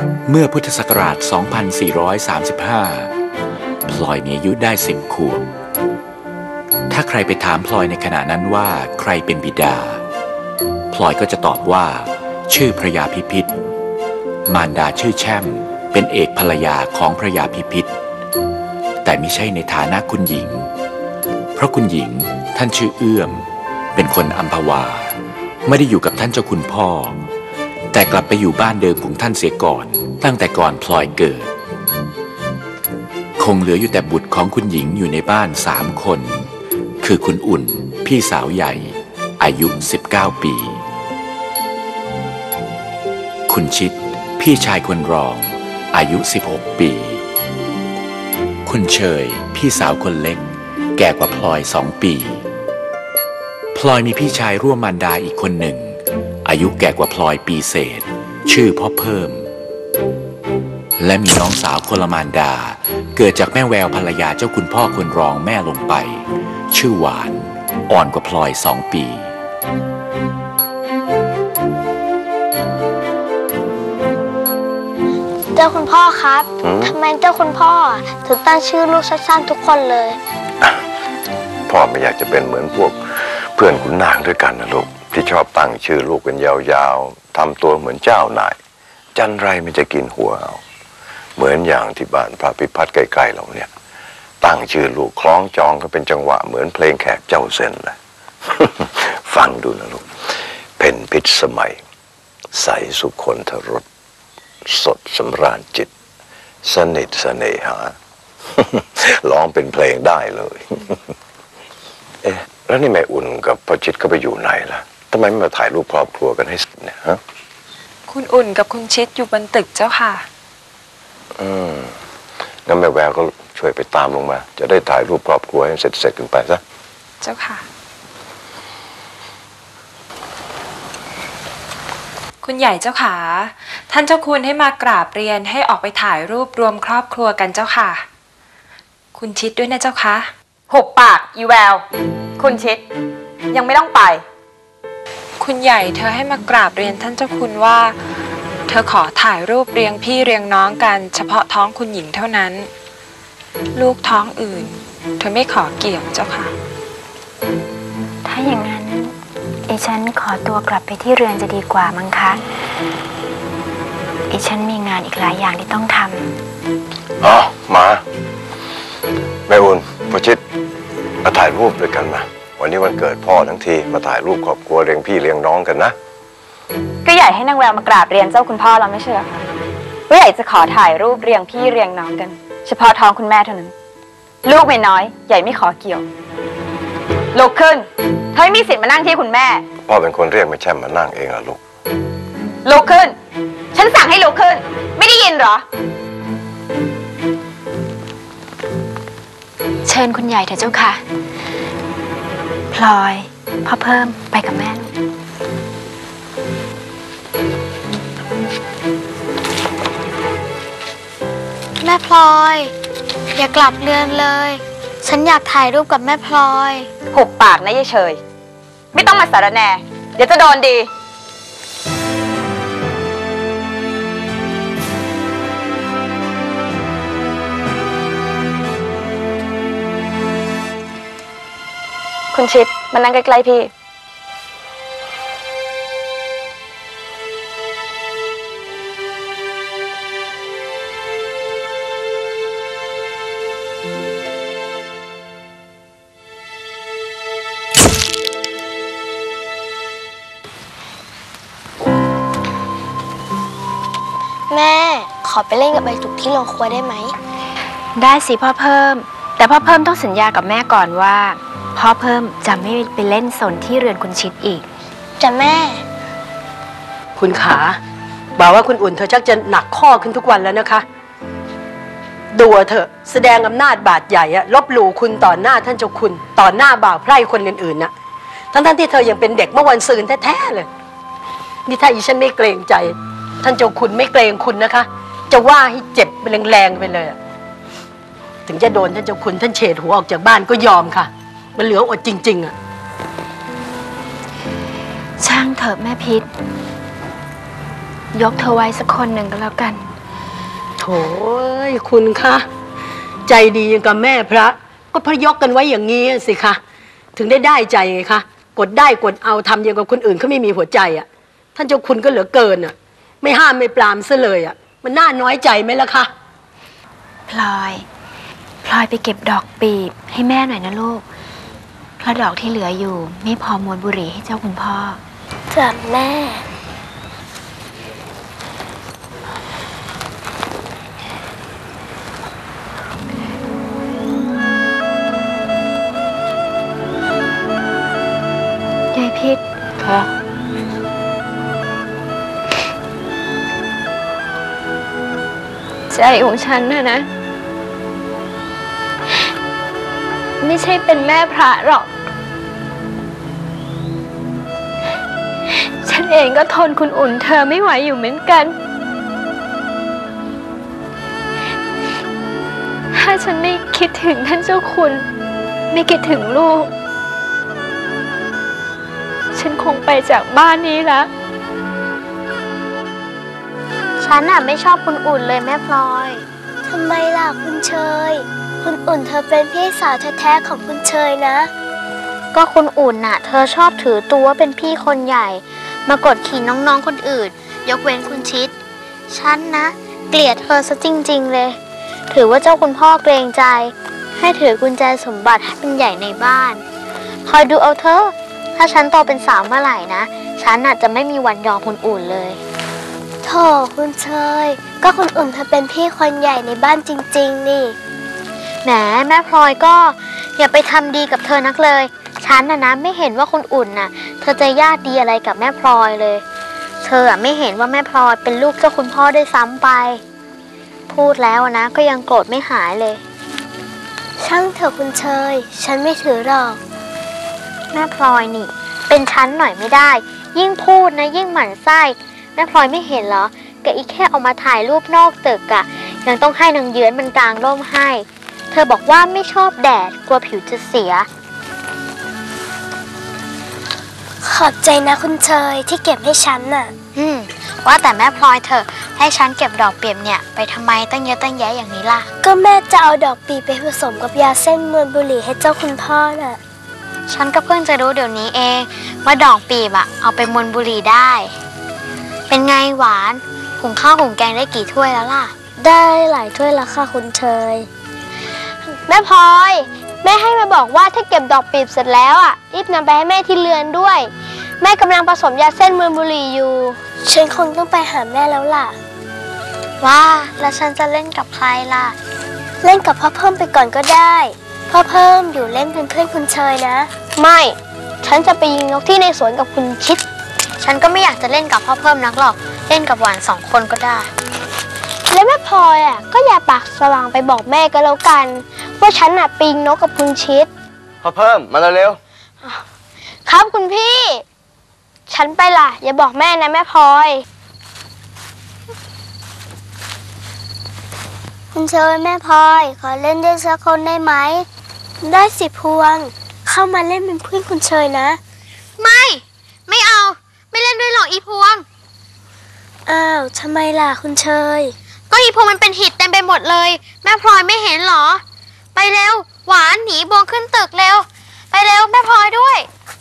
เมื่อพุทธศักราช 2435 พลอยมีอายุได้10 ขวบ ถ้าใครไปถามพลอยในขณะนั้นว่าใครเป็นบิดา พลอยก็จะตอบว่าชื่อพระยาพิพิธ มารดาชื่อแช่มเป็นเอกภรรยาของพระยาพิพิธ แต่ไม่ใช่ในฐานะคุณหญิง เพราะคุณหญิงท่านชื่อเอื้อมเป็นคนอัมพวาไม่ได้อยู่กับท่านเจ้าคุณพ่อแต่กลับไปอยู่บ้านเดิมของท่านเสียก่อนตั้งแต่ก่อนพลอยเกิดคงเหลืออยู่แต่บุตรของคุณหญิงอยู่ในบ้าน3 คนคือคุณอุ่นพี่สาวใหญ่อายุ19 ปีคุณชิดพี่ชายคนรองอายุ16 ปีคุณเชยพี่สาวคนเล็กแก่กว่าพลอย2 ปีพลอยมีพี่ชายร่วมมารดาอีกคนหนึ่งอายุแก่กว่าพลอยปีเศษชื่อพ่อเพิ่มและมีน้องสาวคนละมารดาเกิดจากแม่แววภรรยาเจ้าคุณพ่อคนรองแม่ลงไปชื่อหวานอ่อนกว่าพลอย2 ปีเจ้าคุณพ่อครับทำไมเจ้าคุณพ่อถึงตั้งชื่อลูกสั้นๆทุกคนเลยพ่อไม่อยากจะเป็นเหมือนพวกเพื่อนขุนนางด้วยกันนะลูกที่ชอบตั้งชื่อลูกกันยาวๆทำตัวเหมือนเจ้านายจันไรมันจะกินหัวเอาเหมือนอย่างที่บ้านพระพิพัฒน์ใกล้ๆเราเนี่ยตั้งชื่อลูกคล้องจองก็เป็นจังหวะเหมือนเพลงแขกเจ้าเส้นเลย ฟังดูนะลูกเพ็ญพิษสมัยใสสุคนทรสสดสำราญจิตสนิทเสน่หา ร้องเป็นเพลงได้เลย เอ๊ะแล้วนี่แม่อุ่นกับพ่อชิดเขาไปอยู่ไหนล่ะทำไมไม่มาถ่ายรูปครอบครัวกันให้เสร็จเนี่ยฮะคุณอุ่นกับคุณชิดอยู่บนตึกเจ้าค่ะงั้นแม่แววก็ช่วยไปตามลงมาจะได้ถ่ายรูปครอบครัวให้เสร็จกันไปซะเจ้าค่ะคุณใหญ่เจ้าค่ะท่านเจ้าคุณให้มากราบเรียนให้ออกไปถ่ายรูปรวมครอบครัวกันเจ้าค่ะคุณชิดด้วยนะเจ้าค่ะหุบปากอีแววคุณชิดยังไม่ต้องไปคุณใหญ่เธอให้มากราบเรียนท่านเจ้าคุณว่าเธอขอถ่ายรูปเรียงพี่เรียงน้องกันเฉพาะท้องคุณหญิงเท่านั้นลูกท้องอื่นเธอไม่ขอเกี่ยวเจ้าค่ะถ้าอย่างนั้นดิฉันขอตัวกลับไปที่เรือนจะดีกว่ามั้งคะดิฉันมีงานอีกหลายอย่างที่ต้องทำอ๋อมาแม่อุ่นพ่อชิดมาถ่ายรูปด้วยกันมาวันนี้วันเกิดพ่อทั้งทีมาถ่ายรูปครอบครัวเลี้ยงพี่เลี้ยงน้องกันนะก็ใหญ่ให้นางแววมากราบเรียนเจ้าคุณพ่อเราไม่ใช่เหรอคะว่าใหญ่จะขอถ่ายรูปเรียงพี่เรียงน้องกันเฉพาะท้องคุณแม่เท่านั้นลูกไม่น้อยใหญ่ไม่ขอเกี่ยวลุกขึ้นเธอไม่มีสิทธิ์มานั่งที่คุณแม่พ่อเป็นคนเรียกไม่ใช่มานั่งเองล่ะลูกลุกขึ้นฉันสั่งให้ลุกขึ้นไม่ได้ยินเหรอเชิญคุณใหญ่เถอะเจ้าค่ะพลอยพ่อเพิ่มไปกับแม่แม่พลอยอย่ากลับเรือนเลยฉันอยากถ่ายรูปกับแม่พลอยหุบปากนะยายเฉยไม่ต้องมาสารแหน่เดี๋ยวจะโดนดีคุณชิดมานั่งใกล้ๆพี่แม่ขอไปเล่นกับใบจุกที่โรงครัวได้ไหมได้สิพ่อเพิ่มแต่พ่อเพิ่มต้องสัญญากับแม่ก่อนว่าพ่อเพิ่มจะไม่ไปเล่นสนที่เรือนคุณชิดอีกจ้ะแม่คุณขาบอกว่าคุณอุ่นเธอชักจะหนักข้อขึ้นทุกวันแล้วนะคะดูเถอะแสดงอำนาจบาดใหญ่อะลบหลู่คุณต่อหน้าท่านเจ้าคุณต่อหน้าบ่าวไพร่คนอื่นๆน่ะทั้งที่เธอยังเป็นเด็กเมื่อวันซืนแท้ๆเลยนี่ถ้าอีฉันไม่เกรงใจท่านเจ้าคุณไม่เกรงคุณนะคะจะว่าให้เจ็บแรงๆไปเลยถึงจะโดนท่านเจ้าคุณท่านเฉดหัวออกจากบ้านก็ยอมค่ะมันเหลืออดจริงๆอะช่างเถอะแม่พิษยกเธอไว้สักคนหนึ่งก็แล้วกันโถยคุณคะใจดีอย่างกับแม่พระก็พระยกกันไว้อย่างนี้สิคะถึงได้ใจไงคะกดได้กดเอาทำอย่างกับคนอื่นเขาไม่มีหัวใจอ่ะท่านเจ้าคุณก็เหลือเกินอ่ะไม่ห้ามไม่ปรามซะเลยอ่ะมันน่าน้อยใจไหมล่ะคะพลอยไปเก็บดอกปีบให้แม่หน่อยนะลูกเพราะดอกที่เหลืออยู่ไม่พอมวนบุหรี่ให้เจ้าคุณพ่อจ้ะแม่ยายพิษค่ะใจของฉันนะไม่ใช่เป็นแม่พระหรอกฉันเองก็ทนคุณอุ่นเธอไม่ไหวอยู่เหมือนกันถ้าฉันไม่คิดถึงท่านเจ้าคุณไม่คิดถึงลูกฉันคงไปจากบ้านนี้แล้วฉันไม่ชอบคุณอุ่นเลยแม่พลอยทำไมล่ะคุณเชยคุณอุ่นเธอเป็นพี่สาวแท้ๆของคุณเชยนะก็คุณอุ่นเธอชอบถือตัวว่าเป็นพี่คนใหญ่มากดขี่น้องๆคนอื่นยกเว้นคุณชิดฉันเกลียดเธอซะจริงๆเลยถือว่าเจ้าคุณพ่อเกรงใจให้ถือกุญแจสมบัติให้เป็นใหญ่ในบ้านคอยดูเอาเถอะถ้าฉันโตเป็นสาวเมื่อไหร่นะฉันจะไม่มีวันยอมคุณอุ่นเลยโธ่คุณเชยก็คุณอุ่นเธอเป็นพี่คนใหญ่ในบ้านจริงๆนี่แหมแม่พลอยก็อย่าไปทำดีกับเธอนักเลยฉันไม่เห็นว่าคุณอุ่นเธอจะญาติดีอะไรกับแม่พลอยเลยเธอไม่เห็นว่าแม่พลอยเป็นลูกเจ้าคุณพ่อได้ซ้ำไปพูดแล้วก็ยังโกรธไม่หายเลยช่างเถอะคุณเชยฉันไม่ถือหรอกแม่พลอยนี่เป็นฉันหน่อยไม่ได้ยิ่งพูดยิ่งหมั่นไส้แม่พลอยไม่เห็นเหรอแกอีกแค่เอามาถ่ายรูปนอกตึกยังต้องให้นางเยือนมันกลางร่มให้เธอบอกว่าไม่ชอบแดดกลัวผิวจะเสียขอบใจนะคุณเชยที่เก็บให้ฉันว่าแต่แม่พลอยเธอให้ฉันเก็บดอกเปียบไปทำไมตั้งเยอะตั้งแยะอย่างนี้ล่ะก็แม่จะเอาดอกปีไปผสมกับยาเส้นมวนบุหรี่ให้เจ้าคุณพ่อฉันก็เพิ่งจะรู้เดี๋ยวนี้เองว่าดอกปีบเอาไปมวนบุหรี่ได้เป็นไงหวานหุงข้าวหุงแกงได้กี่ถ้วยแล้วล่ะได้หลายถ้วยแล้วค่ะคุณเชยแม่พลอยแม่ให้มาบอกว่าถ้าเก็บดอกปีบเสร็จแล้วรีบนำไปให้แม่ที่เรือนด้วยแม่กำลังผสมยาเส้นมวนบุหรี่อยู่ฉันคงต้องไปหาแม่แล้วล่ะว่าแล้วฉันจะเล่นกับใครล่ะเล่นกับพ่อเพิ่มไปก่อนก็ได้พ่อเพิ่มอยู่เล่นเป็นเพื่อนคุณเชยนะไม่ฉันจะไปยิงนกที่ในสวนกับคุณชิดฉันก็ไม่อยากจะเล่นกับพ่อเพิ่มนักหรอกเล่นกับหวาน2 คนก็ได้แล้วแม่พลอยก็อย่าปากสว่างไปบอกแม่ก็แล้วกันว่าฉันปีนนกกับคุณชิดพ่อเพิ่มมาเร็วครับคุณพี่ฉันไปล่ะอย่าบอกแม่นะแม่พลอยคุณเชยแม่พลอยขอเล่นด้วยสักคนได้ไหมได้สิพวงเข้ามาเล่นเป็นเพื่อนคุณเชยนะไม่เอาไม่เล่นด้วยหรอกอีพวงอ้าวทำไมล่ะคุณเชยก็อีพวงมันเป็นหิดเต็มไปหมดเลยแม่พลอยไม่เห็นหรอไปเร็วหวานหนีบวงขึ้นตึกเร็วไปเร็วแม่พลอยด้วย